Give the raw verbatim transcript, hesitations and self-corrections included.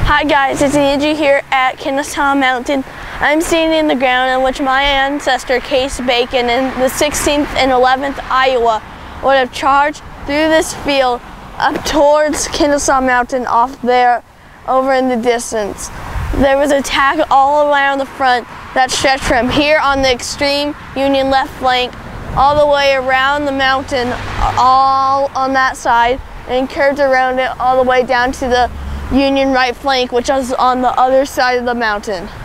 Hi guys, it's Angie here at Kennesaw Mountain. I'm standing in the ground in which my ancestor Case Bacon in the sixteenth and eleventh Iowa would have charged through this field up towards Kennesaw Mountain off there over in the distance. There was an attack all around the front that stretched from here on the extreme Union left flank all the way around the mountain, all on that side, and curved around it all the way down to the Union right flank, which was on the other side of the mountain.